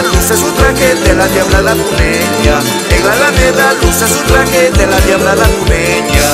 luce su traje de la diabla la puneña. En la Alameda luce su traje de la diabla la puneña.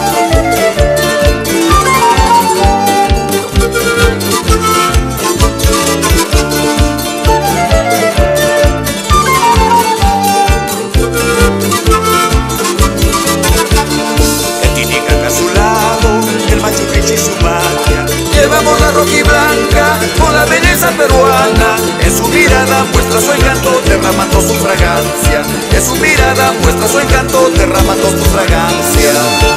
Llevamos la rojiblanca con la belleza peruana. En su mirada muestra su encanto derramando su fragancia. En su mirada muestra su encanto derramando su fragancia.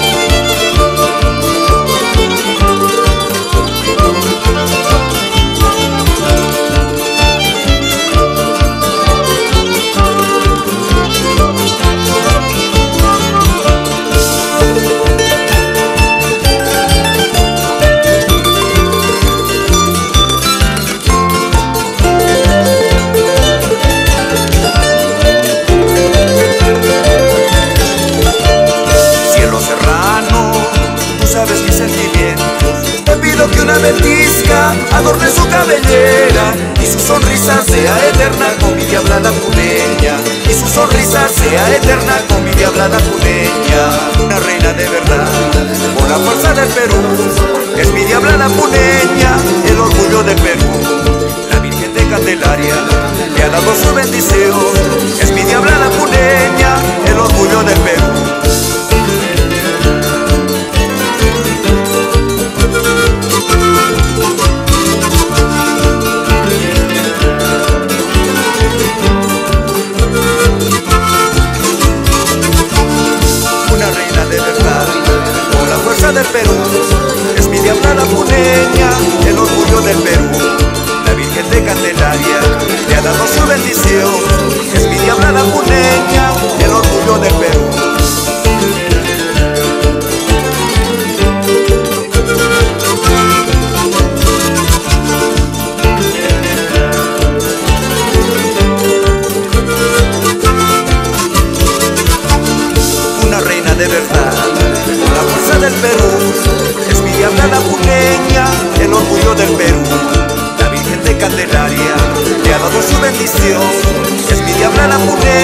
Que una ventisca adorne su cabellera y su sonrisa sea eterna con mi diabla la puneña. Y su sonrisa sea eterna con mi diabla la puneña. Una reina de verdad, por la fuerza del Perú, es mi diabla la puneña, el orgullo del Perú. La Virgen de Candelaria le ha dado su bendición, es mi diabla la puneña, el orgullo del Perú. Del Perú, es mi diabla la puneña, el orgullo del Perú. La Virgen de Candelaria le ha dado su bendición, es mi diabla la puneña, el orgullo del Perú. Una reina de verdad, la fuerza del Perú, es mi diabla la puneña, el orgullo del Perú. La Virgen de Candelaria le ha dado su bendición, es mi diabla la puneña.